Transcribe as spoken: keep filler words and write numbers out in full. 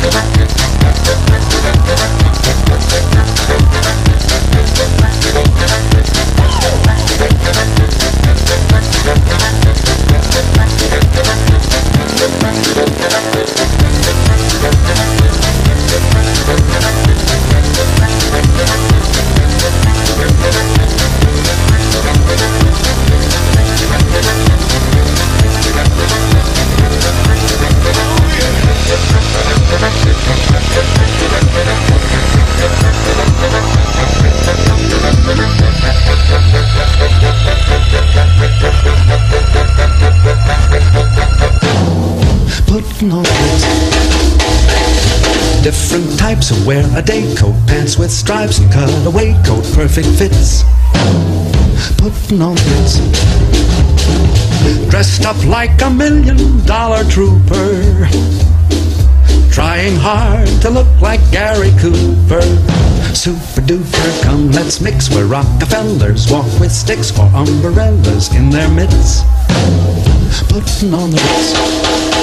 Putting on ritz. Different types who wear a day coat, pants with stripes and cutaway coat, perfect fits. Putting on ritz. Dressed up like a million dollar trooper, trying hard to look like Gary Cooper. Super duper, come let's mix where Rockefellers walk with sticks or umbrellas in their midst. Putting on the ritz.